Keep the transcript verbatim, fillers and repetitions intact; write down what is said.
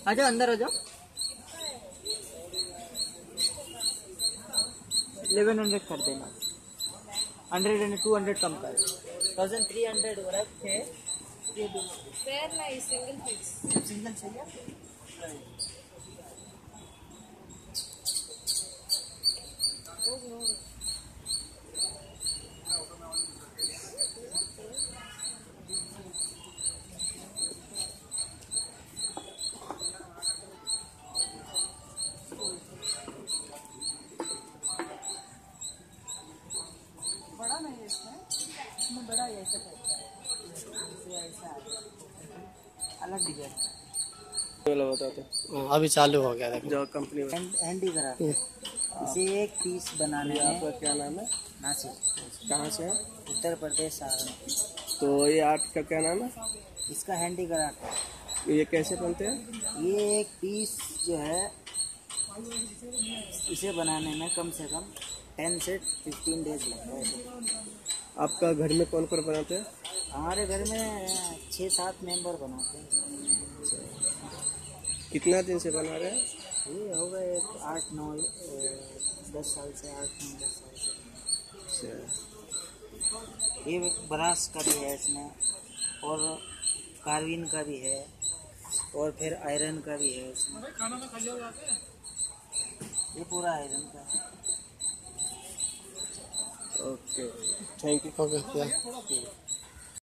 आ जाओ अंदर आ जाओ। इलेवन हंड्रेड कर देना, हंड्रेड एंड टू हंड्रेड कम कर, थाउजेंड थ्री हंड्रेड हो रहा है। ये दोनों पेयर नहीं, सिंगल पीस। सिंगल चाहिए। बड़ा नहीं है इसमें, इसमें बड़ा है, ऐसा टाइप का है, ऐसा आ गया अलग डिजाइन। वाला बताते अभी चालू हो गया देखो। जो कंपनी में हैंडीक्राफ्ट, इसे एक पीस बनाने में। आपका क्या नाम है? नासिक। कहाँ से है? उत्तर प्रदेश सहारनपुर। तो ये आर्ट का क्या नाम है? इसका हैंडीक्राफ्ट है। ये कैसे बनते हैं? ये एक पीस जो है, इसे बनाने में कम से कम टेन से फिफ्टीन डेज लगता है। आपका घर में कौन कौन बनाते हैं? हमारे घर में छः सात मेंबर बनाते हैं। कितना दिन से बना रहे हैं? ये हो गए आठ नौ दस साल से, आठ नौ दस साल से। ये ब्रास का भी है इसमें, और कार्विन का भी है, और फिर आयरन का भी है इसमें। ये पूरा आयरन का है। Okay, thank you. ओके।